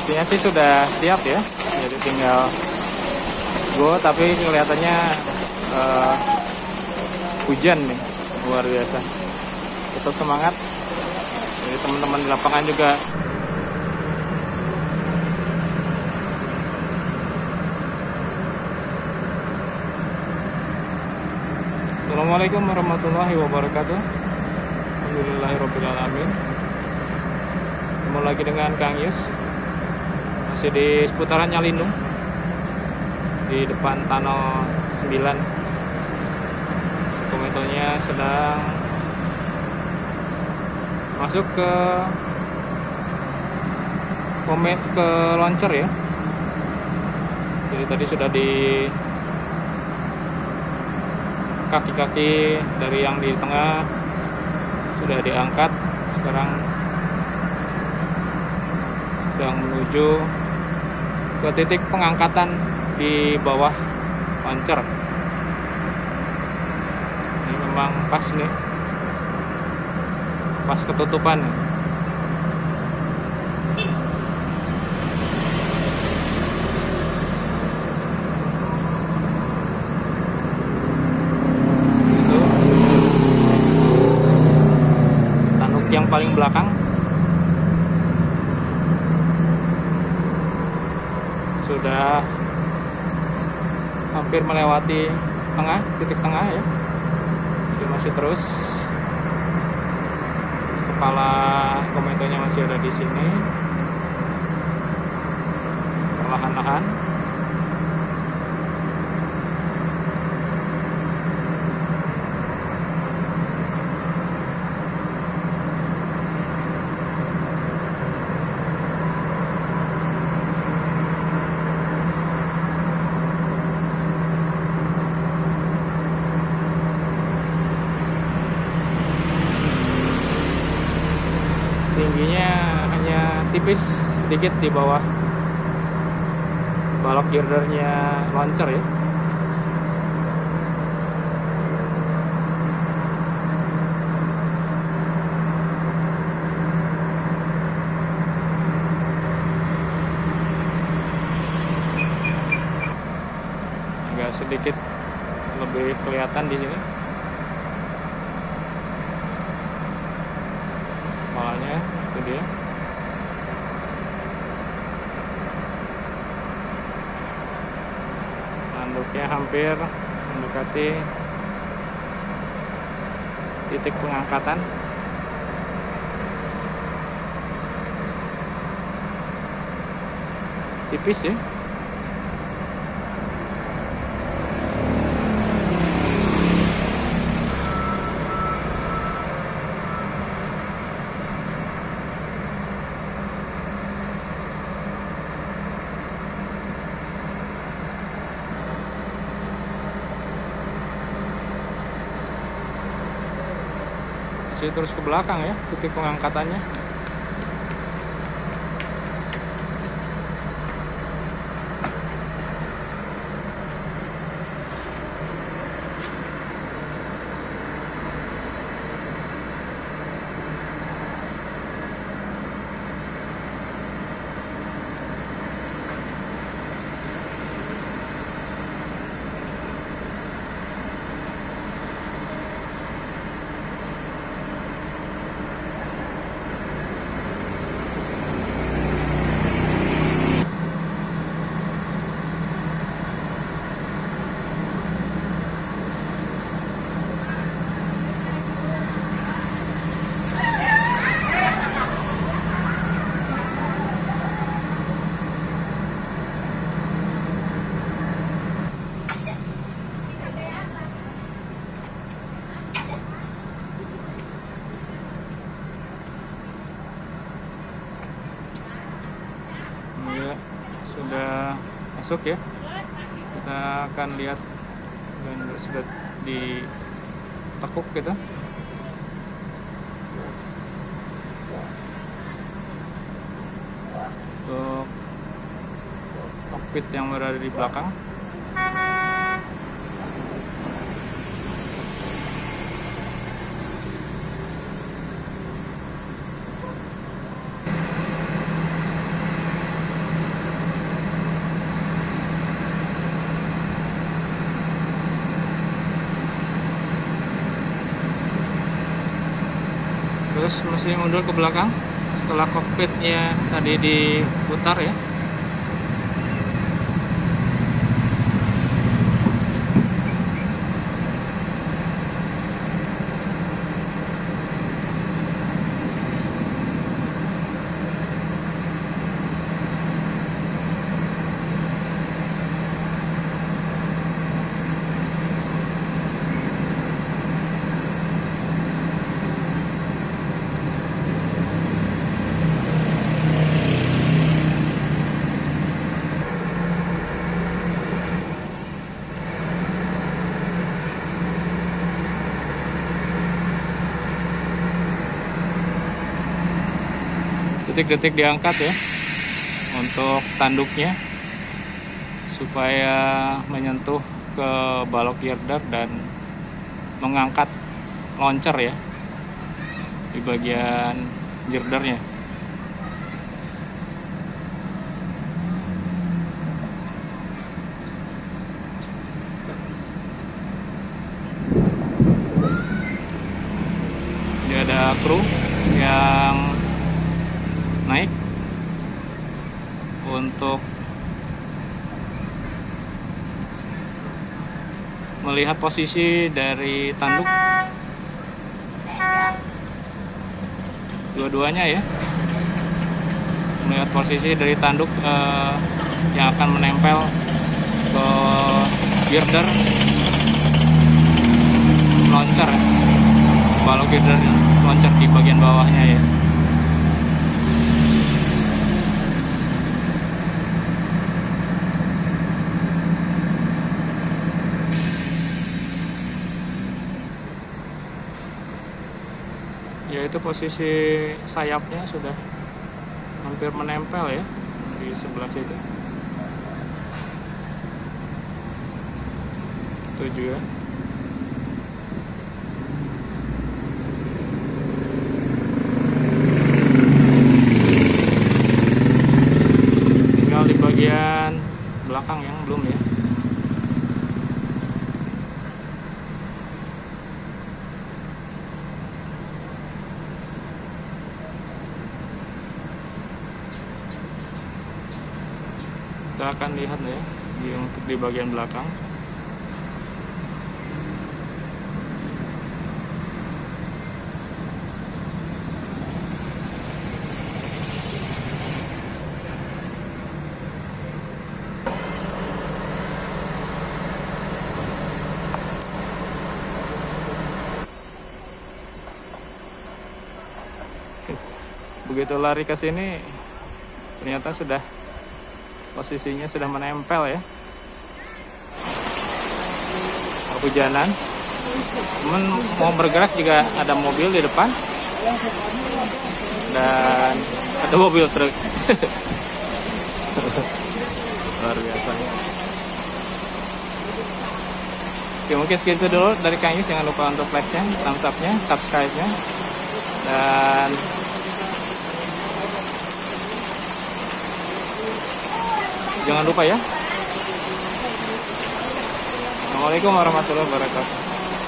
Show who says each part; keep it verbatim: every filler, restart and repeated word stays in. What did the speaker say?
Speaker 1: Sepertinya sih sudah siap ya, jadi tinggal go, tapi kelihatannya uh, hujan nih, luar biasa. Tetap semangat, jadi teman-teman di lapangan juga. Assalamualaikum warahmatullahi wabarakatuh. Alhamdulillahirobbilalamin. Ketemu lagi dengan Kang Yus, masih di seputaran Nyalindung, di depan Tunnel sembilan. Komentonya sedang masuk ke komet ke launcher ya. Jadi tadi sudah di kaki-kaki dari yang di tengah sudah diangkat, sekarang sedang menuju ke titik pengangkatan di bawah launcher. Ini memang pas nih, pas ketutupan. Yang paling belakang sudah hampir melewati tengah, titik tengah ya. Jadi masih terus, kepala komentonya masih ada di sini, perlahan-lahan. Tingginya hanya tipis sedikit di bawah balok girdernya launcher ya. Agak sedikit lebih kelihatan di sini. Kepalanya itu dia. Tanduknya hampir mendekati titik pengangkatan. Tipis ya. Masih terus ke belakang ya titik pengangkatannya. Sudah masuk ya, kita akan lihat dan sudah ditekuk gitu. Untuk kokpit yang berada di belakang. Terus mesti mundur ke belakang setelah kokpitnya tadi diputar ya. Detik-detik diangkat ya untuk tanduknya supaya menyentuh ke balok girder dan mengangkat launcher ya di bagian girdernya. Ini ada kru yang naik untuk melihat posisi dari tanduk dua-duanya ya, melihat posisi dari tanduk eh, yang akan menempel ke girder launcher, balok girder launcher di bagian bawahnya ya. Yaitu posisi sayapnya sudah hampir menempel ya di sebelah situ. Itu juga. Tinggal di bagian belakang yang belum ya. Kita akan lihat ya di, untuk di bagian belakang. Begitu lari ke sini ternyata sudah posisinya sudah menempel ya. Kehujanan. Cuman mau bergerak juga ada mobil di depan dan ada mobil truk. Luar biasa. Oke, mungkin segitu dulu dari Kang Yus. Jangan lupa untuk like-nya, thumbs up-nya, subscribe-nya, dan jangan lupa ya. Assalamualaikum warahmatullahi wabarakatuh.